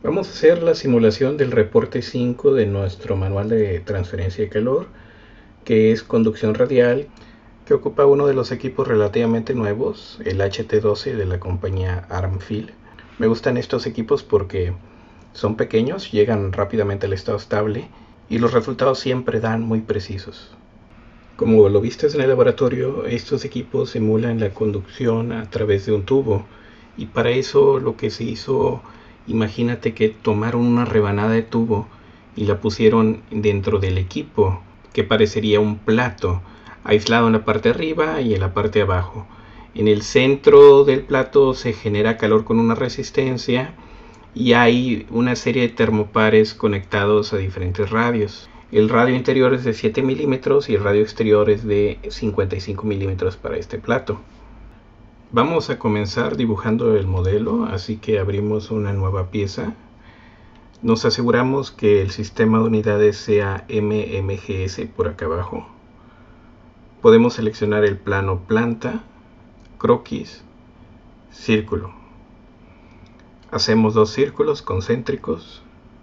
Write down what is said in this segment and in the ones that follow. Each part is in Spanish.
Vamos a hacer la simulación del reporte 5 de nuestro manual de transferencia de calor, que es conducción radial, que ocupa uno de los equipos relativamente nuevos, el HT12 de la compañía Armfield. Me gustan estos equipos porque son pequeños, llegan rápidamente al estado estable y los resultados siempre dan muy precisos. Como lo viste en el laboratorio, estos equipos simulan la conducción a través de un tubo, y para eso lo que se hizo, imagínate que tomaron una rebanada de tubo y la pusieron dentro del equipo, que parecería un plato, aislado en la parte de arriba y en la parte de abajo. En el centro del plato se genera calor con una resistencia y hay una serie de termopares conectados a diferentes radios. El radio interior es de 7 milímetros y el radio exterior es de 55 milímetros para este plato. Vamos a comenzar dibujando el modelo, así que abrimos una nueva pieza. Nos aseguramos que el sistema de unidades sea MMGS por acá abajo. Podemos seleccionar el plano planta, croquis, círculo. Hacemos dos círculos concéntricos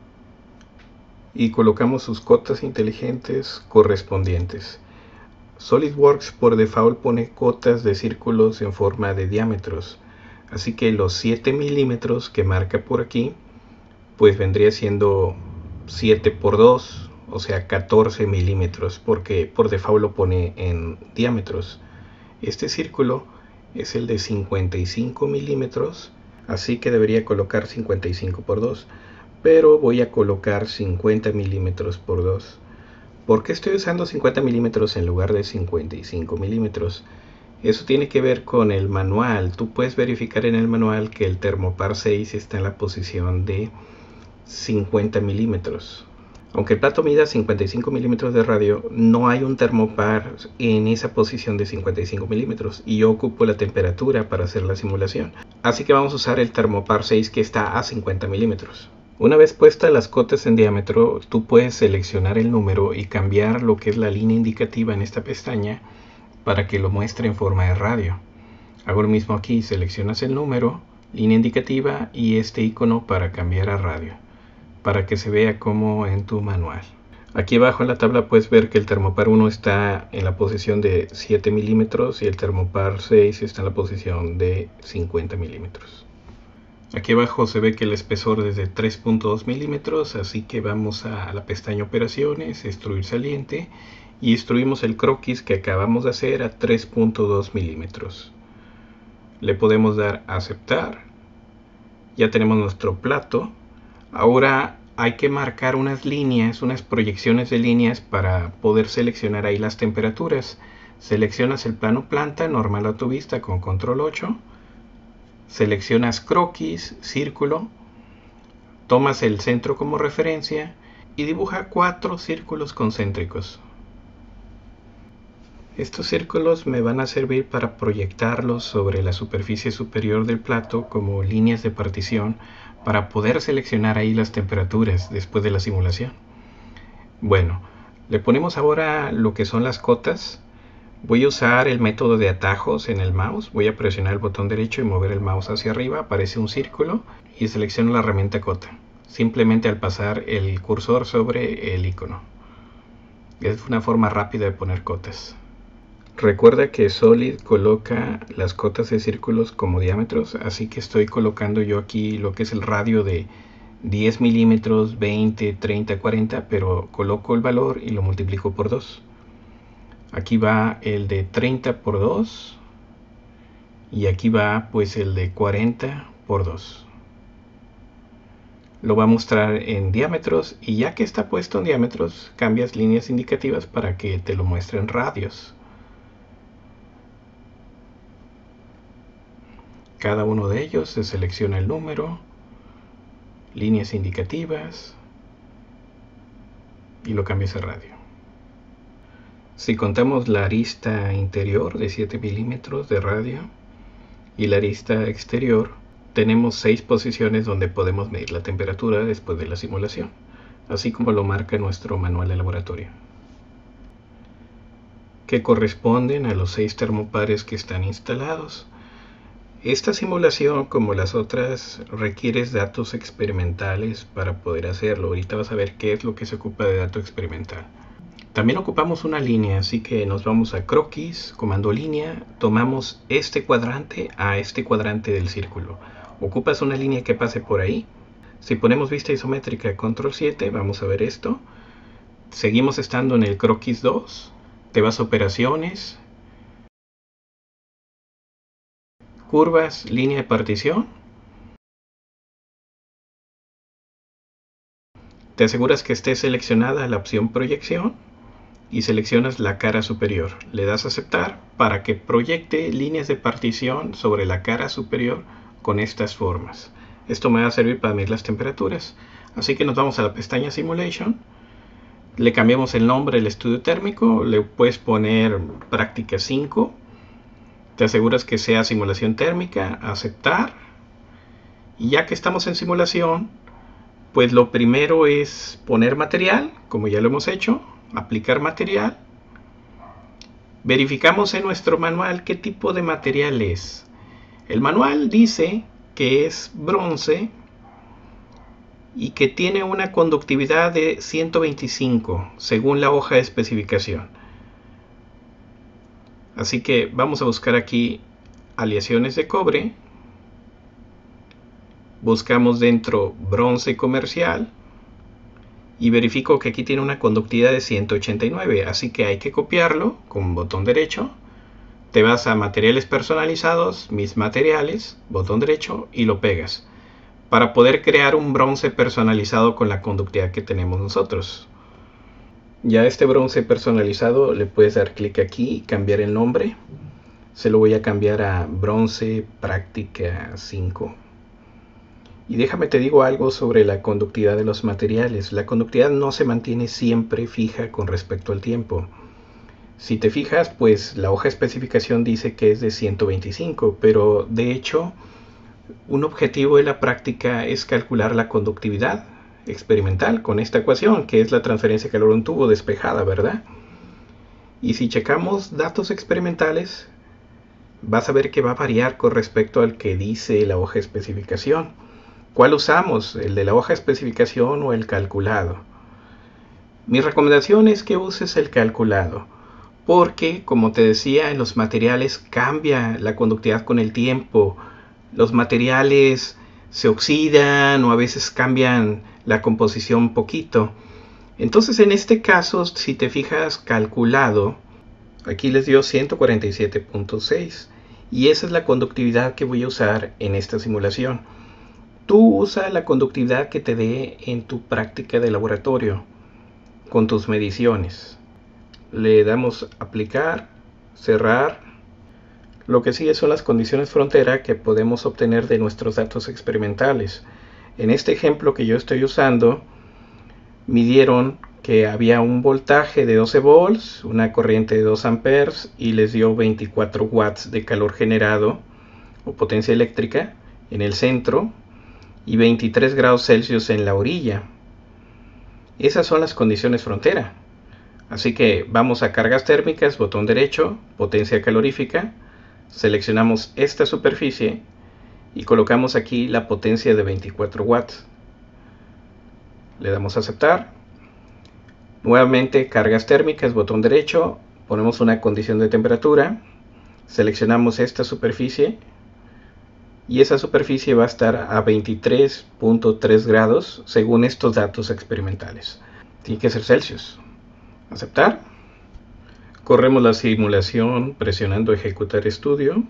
y colocamos sus cotas inteligentes correspondientes. SolidWorks por default pone cotas de círculos en forma de diámetros, así que los 7 milímetros que marca por aquí pues vendría siendo 7 por 2, o sea 14 milímetros, porque por default lo pone en diámetros. Este círculo es el de 55 milímetros, así que debería colocar 55 por 2, pero voy a colocar 50 milímetros por 2. ¿Por qué estoy usando 50 milímetros en lugar de 55 milímetros? Eso tiene que ver con el manual. Tú puedes verificar en el manual que el Thermopar 6 está en la posición de 50 milímetros. Aunque el plato mida 55 milímetros de radio, no hay un Thermopar en esa posición de 55 milímetros y yo ocupo la temperatura para hacer la simulación. Así que vamos a usar el Thermopar 6 que está a 50 milímetros. Una vez puestas las cotas en diámetro, tú puedes seleccionar el número y cambiar lo que es la línea indicativa en esta pestaña para que lo muestre en forma de radio. Hago lo mismo aquí, seleccionas el número, línea indicativa y este icono para cambiar a radio, para que se vea como en tu manual. Aquí abajo en la tabla puedes ver que el Thermopar 1 está en la posición de 7 milímetros y el Thermopar 6 está en la posición de 50 milímetros. Aquí abajo se ve que el espesor es de 3.2 milímetros, así que vamos a la pestaña operaciones, extruir saliente, y extruimos el croquis que acabamos de hacer a 3.2 milímetros. Le podemos dar a aceptar. Ya tenemos nuestro plato. Ahora hay que marcar unas líneas, unas proyecciones de líneas para poder seleccionar ahí las temperaturas. Seleccionas el plano planta normal a tu vista con control 8. Seleccionas croquis, círculo, tomas el centro como referencia y dibuja 4 círculos concéntricos. Estos círculos me van a servir para proyectarlos sobre la superficie superior del plato como líneas de partición para poder seleccionar ahí las temperaturas después de la simulación. Bueno, le ponemos ahora lo que son las cotas. Voy a usar el método de atajos en el mouse. Voy a presionar el botón derecho y mover el mouse hacia arriba. Aparece un círculo y selecciono la herramienta cota. Simplemente al pasar el cursor sobre el icono. Es una forma rápida de poner cotas. Recuerda que Solid coloca las cotas de círculos como diámetros, así que estoy colocando yo aquí lo que es el radio de 10 milímetros, 20, 30, 40, pero coloco el valor y lo multiplico por 2. Aquí va el de 30 por 2 y aquí va pues el de 40 por 2. Lo va a mostrar en diámetros y ya que está puesto en diámetros, cambias líneas indicativas para que te lo muestre en radios. Cada uno de ellos se selecciona el número, líneas indicativas y lo cambias a radio. Si contamos la arista interior de 7 milímetros de radio y la arista exterior, tenemos 6 posiciones donde podemos medir la temperatura después de la simulación, así como lo marca nuestro manual de laboratorio, que corresponden a los 6 termopares que están instalados. Esta simulación, como las otras, requiere datos experimentales para poder hacerlo. Ahorita vas a ver qué es lo que se ocupa de dato experimental. También ocupamos una línea, así que nos vamos a croquis, comando línea, tomamos este cuadrante a este cuadrante del círculo. Ocupas una línea que pase por ahí. Si ponemos vista isométrica, control 7, vamos a ver esto. Seguimos estando en el croquis 2, te vas a operaciones, curvas, línea de partición. Te aseguras que esté seleccionada la opción proyección y seleccionas la cara superior. Le das a aceptar para que proyecte líneas de partición sobre la cara superior con estas formas. Esto me va a servir para medir las temperaturas. Así que nos vamos a la pestaña Simulation. Le cambiamos el nombre del estudio térmico. Le puedes poner práctica 5. Te aseguras que sea simulación térmica, aceptar. Y ya que estamos en simulación, pues lo primero es poner material, como ya lo hemos hecho, aplicar material. Verificamos en nuestro manual qué tipo de material es. El manual dice que es bronce y que tiene una conductividad de 125 según la hoja de especificación. Así que vamos a buscar aquí aleaciones de cobre. Buscamos dentro bronce comercial y verifico que aquí tiene una conductividad de 189, así que hay que copiarlo con botón derecho. Te vas a materiales personalizados, mis materiales, botón derecho y lo pegas para poder crear un bronce personalizado con la conductividad que tenemos nosotros. Ya este bronce personalizado le puedes dar clic aquí y cambiar el nombre. Se lo voy a cambiar a bronce práctica 5. Y déjame te digo algo sobre la conductividad de los materiales. La conductividad no se mantiene siempre fija con respecto al tiempo. Si te fijas, pues la hoja de especificación dice que es de 125, pero de hecho un objetivo de la práctica es calcular la conductividad experimental con esta ecuación, que es la transferencia de calor a un tubo despejada, ¿verdad? Y si checamos datos experimentales, vas a ver que va a variar con respecto al que dice la hoja de especificación. ¿Cuál usamos? ¿El de la hoja de especificación o el calculado? Mi recomendación es que uses el calculado, porque, como te decía, en los materiales cambia la conductividad con el tiempo. Los materiales se oxidan o a veces cambian la composición un poquito. Entonces, en este caso, si te fijas, calculado, aquí les dio 147.6 y esa es la conductividad que voy a usar en esta simulación. Tú usa la conductividad que te dé en tu práctica de laboratorio con tus mediciones. Le damos aplicar, cerrar. Lo que sigue son las condiciones frontera que podemos obtener de nuestros datos experimentales. En este ejemplo que yo estoy usando, midieron que había un voltaje de 12 volts, una corriente de 2 amperes y les dio 24 watts de calor generado o potencia eléctrica en el centro y 23 grados Celsius en la orilla. Esas son las condiciones frontera. Así que vamos a cargas térmicas, botón derecho, potencia calorífica, seleccionamos esta superficie y colocamos aquí la potencia de 24 watts. Le damos a aceptar. Nuevamente cargas térmicas, botón derecho, ponemos una condición de temperatura, seleccionamos esta superficie y esa superficie va a estar a 23.3 grados según estos datos experimentales. Tiene que ser Celsius. Aceptar. Corremos la simulación presionando ejecutar estudio.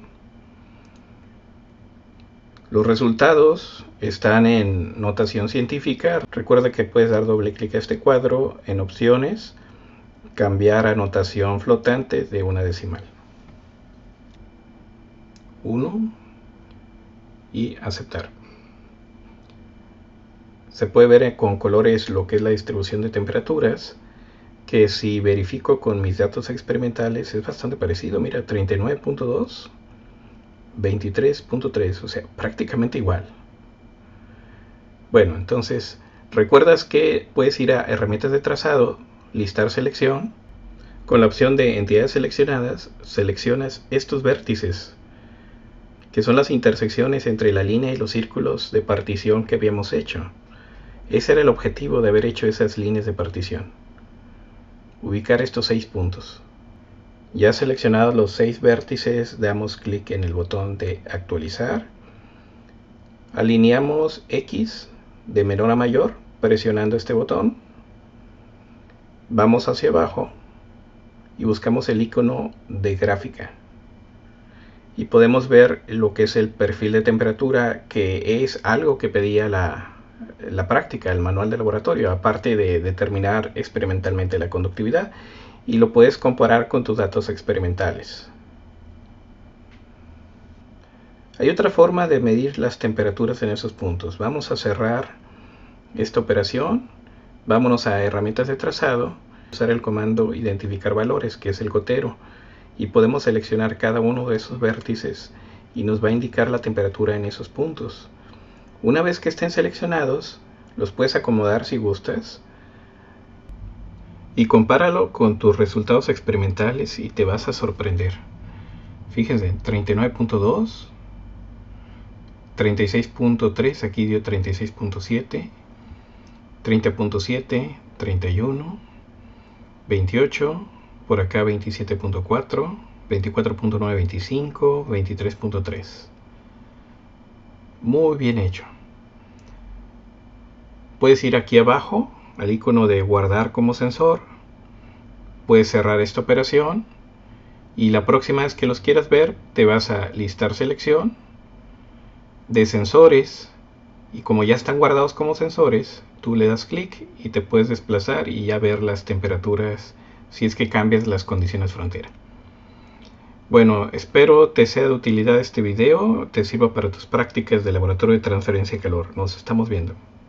Los resultados están en notación científica. Recuerda que puedes dar doble clic a este cuadro en opciones, cambiar a notación flotante de una decimal. 1 y aceptar. Se puede ver con colores lo que es la distribución de temperaturas, que si verifico con mis datos experimentales es bastante parecido. Mira, 39.2, 23.3, o sea, prácticamente igual. Bueno, entonces, recuerdas que puedes ir a herramientas de trazado, listar selección. Con la opción de entidades seleccionadas, seleccionas estos vértices. que son las intersecciones entre la línea y los círculos de partición que habíamos hecho. Ese era el objetivo de haber hecho esas líneas de partición. Ubicar estos 6 puntos. Ya seleccionados los 6 vértices, damos clic en el botón de actualizar. Alineamos X de menor a mayor presionando este botón. Vamos hacia abajo y buscamos el icono de gráfica. Y podemos ver lo que es el perfil de temperatura, que es algo que pedía la práctica, el manual de laboratorio, aparte de determinar experimentalmente la conductividad, y lo puedes comparar con tus datos experimentales. Hay otra forma de medir las temperaturas en esos puntos. Vamos a cerrar esta operación, vámonos a herramientas de trazado, usar el comando identificar valores, que es el gotero, y podemos seleccionar cada uno de esos vértices y nos va a indicar la temperatura en esos puntos. Una vez que estén seleccionados, los puedes acomodar si gustas y compáralo con tus resultados experimentales y te vas a sorprender. Fíjense, 39.2, 36.3, aquí dio 36.7, 30.7, 31, 28, por acá 27.4, 24.9, 25, 23.3. Muy bien hecho. Puedes ir aquí abajo al icono de guardar como sensor, puedes cerrar esta operación y la próxima vez que los quieras ver te vas a listar selección de sensores, y como ya están guardados como sensores, tú le das clic y te puedes desplazar y ya ver las temperaturas si es que cambias las condiciones frontera. Bueno, espero te sea de utilidad este video, te sirva para tus prácticas de laboratorio de transferencia de calor. Nos estamos viendo.